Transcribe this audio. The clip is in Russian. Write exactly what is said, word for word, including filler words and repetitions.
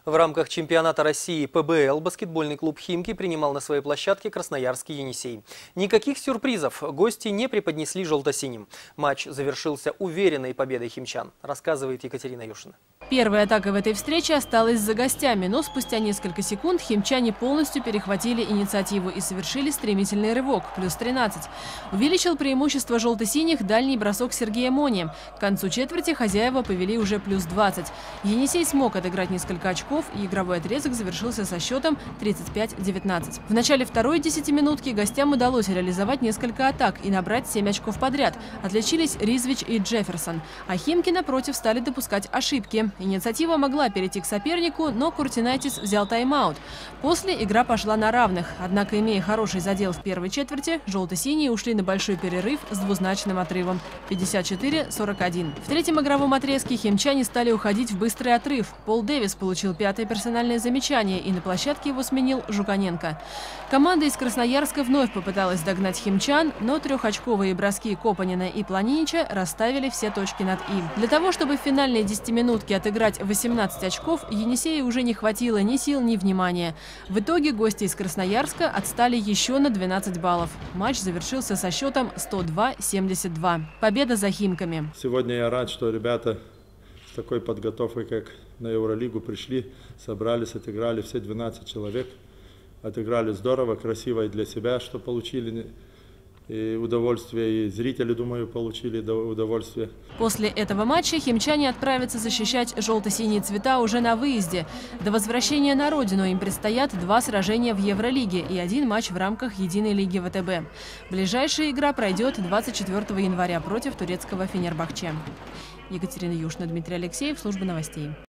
В рамках чемпионата России пэ бэ эл баскетбольный клуб «Химки» принимал на своей площадке красноярский «Енисей». Никаких сюрпризов гости не преподнесли желто-синим. Матч завершился уверенной победой химчан, рассказывает Екатерина Юшина. Первая атака в этой встрече осталась за гостями, но спустя несколько секунд химчане полностью перехватили инициативу и совершили стремительный рывок – плюс тринадцать. Увеличил преимущество желто-синих дальний бросок Сергея Мони. К концу четверти хозяева повели уже плюс двадцать. Енисей смог отыграть несколько очков, и игровой отрезок завершился со счетом тридцать пять девятнадцать. В начале второй десятиминутки гостям удалось реализовать несколько атак и набрать семь очков подряд. Отличились Ризвич и Джефферсон. А химки, напротив, стали допускать ошибки. Инициатива могла перейти к сопернику, но Куртинайтис взял тайм-аут. После игра пошла на равных. Однако, имея хороший задел в первой четверти, желто-синие ушли на большой перерыв с двузначным отрывом – пятьдесят четыре сорок один. В третьем игровом отрезке химчане стали уходить в быстрый отрыв. Пол Дэвис получил пятое персональное замечание, и на площадке его сменил Жуканенко. Команда из Красноярска вновь попыталась догнать химчан, но трехочковые броски Копанина и Планинича расставили все точки над «и». Для того, чтобы в финальной десятиминутке отыграть восемнадцать очков, Енисею уже не хватило ни сил, ни внимания. В итоге гости из Красноярска отстали еще на двенадцать баллов. Матч завершился со счетом сто два семьдесят два. Победа за химками. Сегодня я рад, что ребята с такой подготовкой, как на Евролигу, пришли, собрались, отыграли все двенадцать человек. Отыграли здорово, красиво и для себя, что получили и удовольствие, и зрители, думаю, получили удовольствие. После этого матча химчане отправятся защищать желто-синие цвета уже на выезде. До возвращения на родину им предстоят два сражения в Евролиге и один матч в рамках единой лиги вэ тэ бэ. Ближайшая игра пройдет двадцать четвёртого января против турецкого Фенербахче. Екатерина Юшина, Дмитрий Алексеев, служба новостей.